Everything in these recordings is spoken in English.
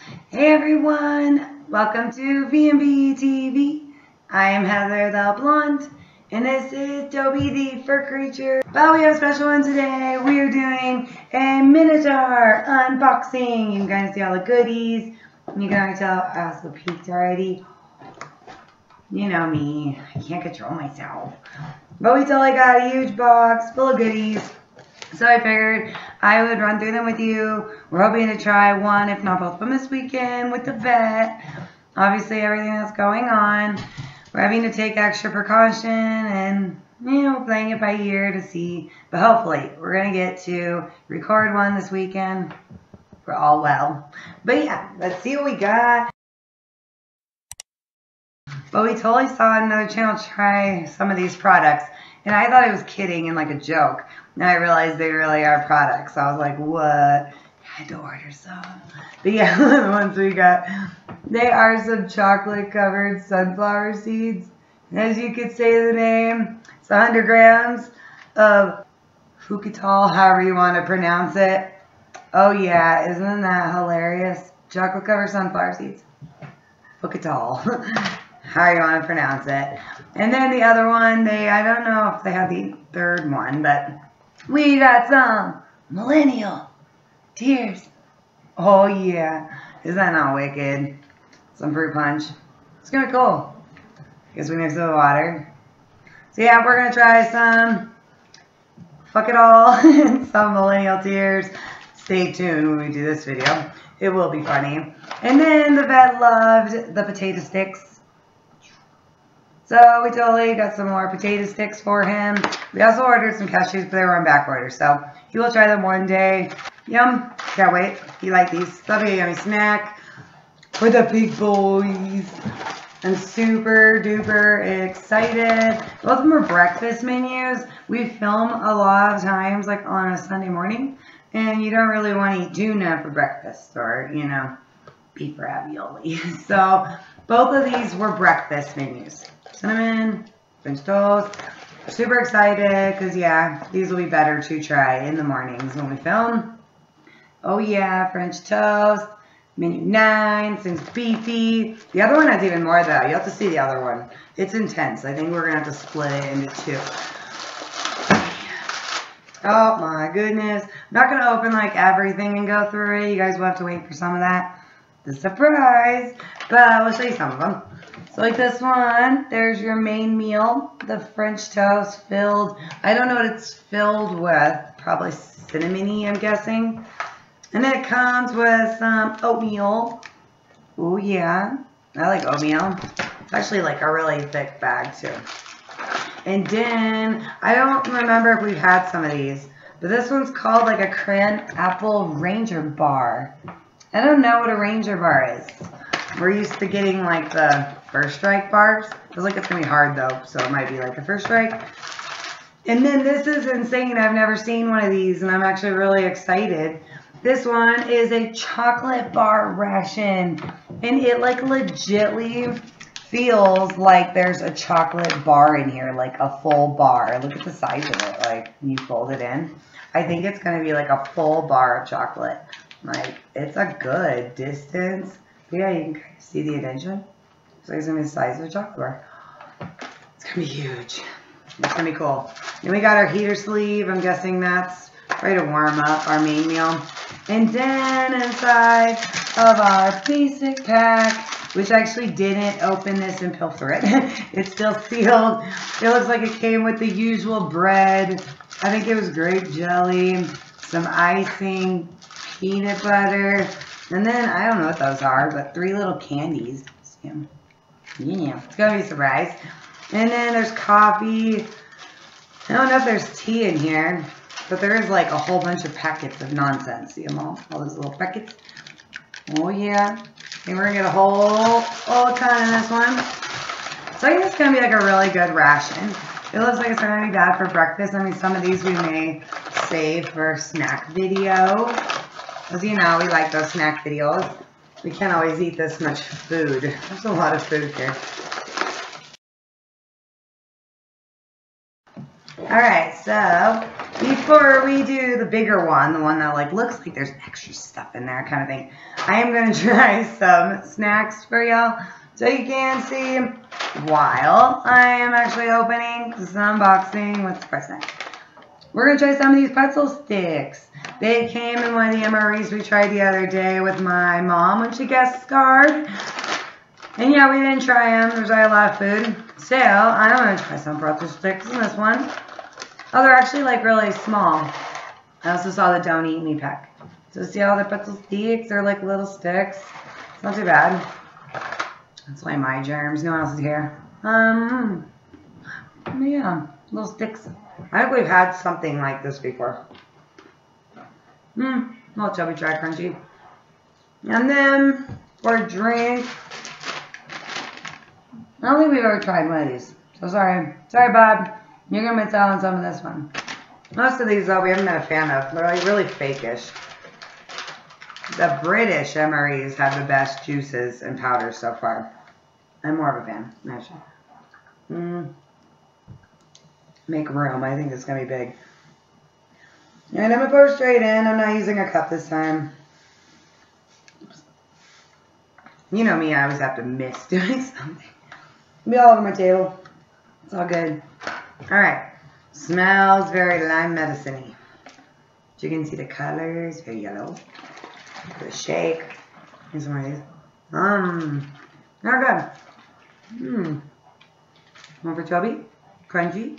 Hey everyone, welcome to VMB TV. I am Heather the Blonde, and this is Toby the Fur Creature. But we have a special one today. We are doing a Minotaur unboxing. You can kind of see all the goodies. You can already tell I also peeked already. You know me, I can't control myself. But we totally got a huge box full of goodies. So I figured I would run through them with you. We're hoping to try one, if not both of them this weekend with the vet. Obviously, everything that's going on. We're having to take extra precaution and, playing it by ear to see. But hopefully, we're going to get to record one this weekend. We're all well. But yeah, let's see what we got. But we totally saw another channel try some of these products. And I thought it was kidding and like a joke. Now I realized they really are products. So I was like, what? I had to order some. But yeah, the ones we got, they are some chocolate covered sunflower seeds. And as you could say the name, it's 100 grams of Fukital, however you want to pronounce it. Oh yeah, isn't that hilarious? Chocolate covered sunflower seeds. Fukital. How you want to pronounce it. And then the other one, I don't know if they have the third one, but we got some Millennial Tears. Oh yeah, isn't that not wicked? Some fruit punch. It's gonna be cool. Guess we mix it with water. So yeah, we're gonna try some Fuck It All, some Millennial Tears. Stay tuned when we do this video. It will be funny. And then the vet loved the potato sticks. So we totally got some more potato sticks for him. We also ordered some cashews, but they were on back order. So he will try them one day. Yum. Can't wait. He liked these. That'll be a yummy snack for the big boys. I'm super duper excited. Both of them are breakfast menus. We film a lot of times like on a Sunday morning. And you don't really want to eat tuna for breakfast or, beef ravioli. So both of these were breakfast menus. Cinnamon, French toast. Super excited because, yeah, these will be better to try in the mornings when we film. Oh, yeah, French toast. Menu 9, seems beefy. The other one has even more, though. You have to see the other one. It's intense. I think we're going to have to split it into two. Oh, my goodness. I'm not going to open, everything and go through it. You guys will have to wait for some of that. The surprise. But I will show you some of them. So like this one, there's your main meal, the French toast filled, I don't know what it's filled with, probably cinnamony, I'm guessing. And then it comes with some oatmeal. Oh yeah, I like oatmeal. It's actually like a really thick bag too. And then, I don't remember if we've had some of these, but this one's called like a cran apple Ranger bar. I don't know what a Ranger bar is. We're used to getting like the First Strike bars. Feels like it's going to be hard though, so it might be like a First Strike. And then this is insane. I've never seen one of these and I'm actually really excited. This one is a chocolate bar ration. And it like legitly feels like there's a chocolate bar in here, like a full bar. Look at the size of it, like when you fold it in. I think it's going to be like a full bar of chocolate. Like, it's a good distance. But yeah, you can kind of see the addition. So it's going to be the size of a chocolate bar. It's going to be huge. It's going to be cool. Then we got our heater sleeve. I'm guessing that's ready to warm up our main meal. And then inside of our basic pack, which I actually didn't open this and pilfer it. It's still sealed. It looks like it came with the usual bread. I think it was grape jelly, some icing, peanut butter, and then I don't know what those are, but 3 little candies. Yeah, it's gonna be a surprise. And then there's coffee. I don't know if there's tea in here, but there is like a whole bunch of packets of nonsense. See them all those little packets. Oh yeah. And we're gonna get a whole ton in this one. So I think it's gonna be like a really good ration. It looks like it's gonna be bad for breakfast. I mean, some of these we may save for a snack video. As you know, we like those snack videos. We can't always eat this much food. There's a lot of food here. Alright, so before we do the bigger one, the one that like looks like there's extra stuff in there kind of thing, I am going to try some snacks for y'all so you can see while I am actually opening this unboxing. What's the first snack? We're going to try some of these pretzel sticks. They came in one of the MREs we tried the other day with my mom when she guest starred. And yeah, we didn't try them. There's already a lot of food. So, I'm going to try some pretzel sticks in this one. Oh, they're actually like really small. I also saw the Don't Eat Me pack. So see all the pretzel sticks? They're like little sticks. It's not too bad. That's why my germs. No one else is here. Yeah, little sticks. I think we've had something like this before. Little chubby dry crunchy. And then for a drink, I don't think we've ever tried one of these. So sorry. Sorry, Bob. You're going to miss out on some of this one. Most of these, though, we haven't been a fan of. They're like really fake-ish. The British MREs have the best juices and powders so far. I'm more of a fan, actually. Make room. I think it's going to be big. And I'm going to pour straight in. I'm not using a cup this time. You know me, I always have to miss doing something. It'll be all over my table. It's all good. Alright. Smells very lime medicine-y. You can see the colors. Very yellow. Give it a shake. Here's one of these. Not good. One for chubby. Crunchy.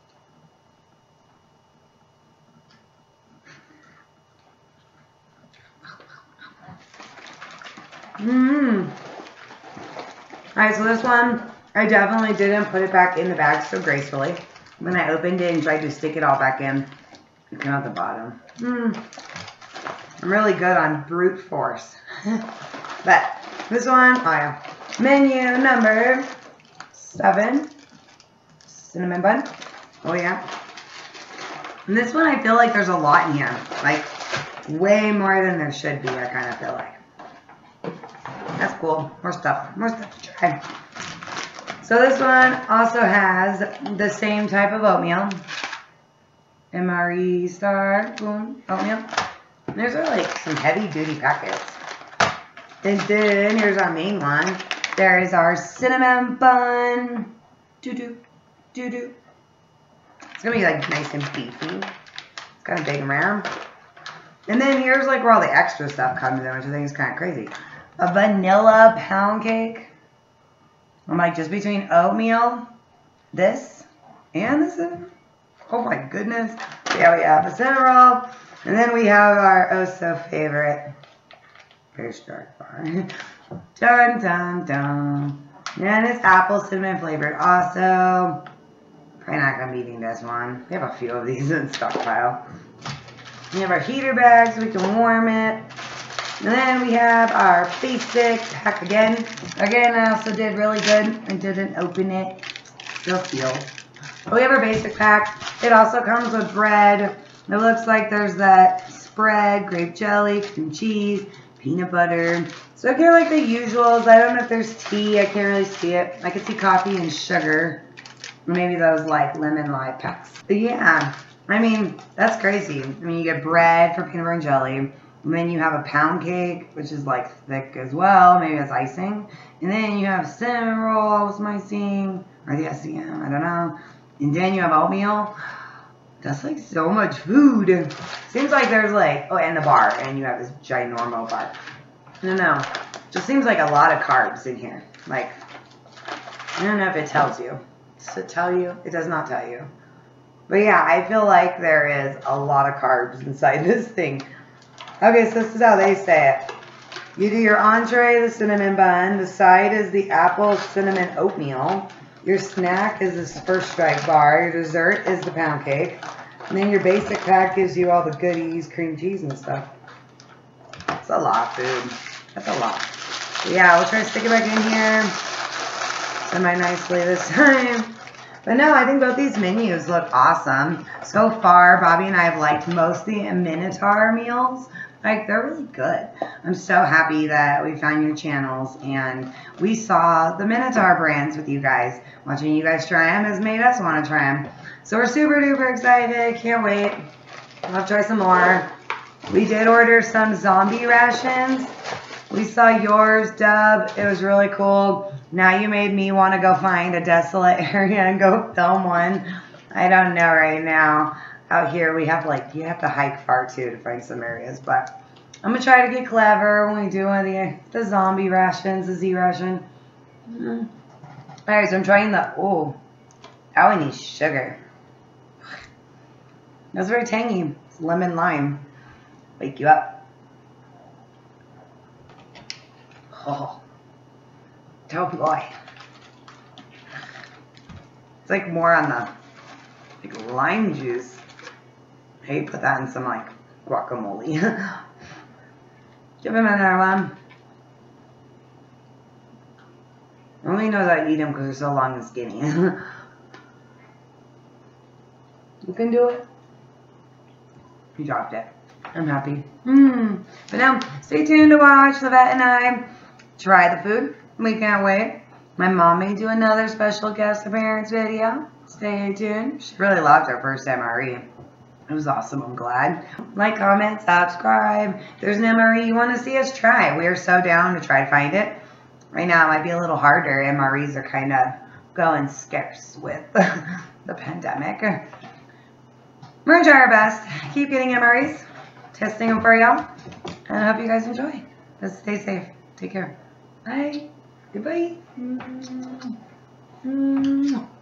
Alright, so this one, I definitely didn't put it back in the bag so gracefully. When I opened it and tried to stick it all back in, it came out the bottom. I'm really good on brute force. But this one, oh yeah. Menu number 7. Cinnamon bun. Oh yeah. And this one, I feel like there's a lot in here. Like, way more than there should be, I kind of feel like. That's cool. More stuff. More stuff to try. So this one also has the same type of oatmeal. MRE Star Boom oatmeal. And there's like some heavy duty packets. And then here's our main one. There is our cinnamon bun. Doo-doo. Doo-doo. It's going to be like nice and beefy. It's kind of big and round. And then here's like where all the extra stuff comes in, which I think is kind of crazy. A vanilla pound cake. I'm like just between oatmeal, this, and the cinnamon. Oh my goodness. Yeah, we have the cinnamon roll. And then we have our oh so favorite Fish Dark bar. Dun dun dun. And it's apple cinnamon flavored. Also, probably not going to be eating this one. We have a few of these in stockpile. We have our heater bag so we can warm it. And then we have our basic pack again. Again, I also did really good. I didn't open it. Still sealed. But we have our basic pack. It also comes with bread. It looks like there's that spread, grape jelly, cream cheese, peanut butter. So kind of like the usuals. I don't know if there's tea. I can't really see it. I can see coffee and sugar. Maybe those like lemon lime packs. But yeah, I mean, that's crazy. I mean, you get bread for peanut butter and jelly. And then you have a pound cake, which is like thick as well. Maybe that's icing. And then you have cinnamon rolls, icing, or the SCM, I don't know. And then you have oatmeal. That's like so much food. Seems like there's like, oh, and the bar. And you have this ginormo bar. I don't know. Just seems like a lot of carbs in here. Like, I don't know if it tells you. Does it tell you? It does not tell you. But yeah, I feel like there is a lot of carbs inside this thing. Okay, so this is how they say it. You do your entree, the cinnamon bun. The side is the apple cinnamon oatmeal. Your snack is this First Strike bar. Your dessert is the pound cake. And then your basic pack gives you all the goodies, cream cheese and stuff. That's a lot of food. That's a lot. But yeah, we'll try to stick it back in here semi-nicely this time. But no, I think both these menus look awesome. So far, Bobby and I have liked most the Minotaur meals. Like, they're really good. I'm so happy that we found your channels and we saw the Minotaur brands with you guys. Watching you guys try them has made us want to try them. So we're super duper excited. Can't wait. I'll try some more. We did order some zombie rations. We saw yours, Dub. It was really cool. Now you made me want to go find a desolate area and go film one. I don't know right now. Out here we have like, you have to hike far too to find some areas. But I'm going to try to get clever when we do one of the zombie rations, the Z ration. Alright, so I'm trying the, oh, that one needs sugar. That's very tangy. It's lemon lime. Wake you up. Oh, oh boy. It's like more on the like lime juice. Hey, put that in some like guacamole. Give him another one. I only know that I eat them because they're so long and skinny. You can do it. You dropped it. I'm happy. But now, stay tuned to watch the vet and I try the food. We can't wait. My mom may do another special guest appearance video. Stay tuned. She really loved her first MRE. It was awesome. I'm glad. Like, comment, subscribe. If there's an MRE you want to see us try, we are so down to try to find it. Right now, it might be a little harder. MREs are kind of going scarce with the pandemic. We're going to try our best. Keep getting MREs. Testing them for y'all. And I hope you guys enjoy. Just stay safe. Take care. Bye. Goodbye.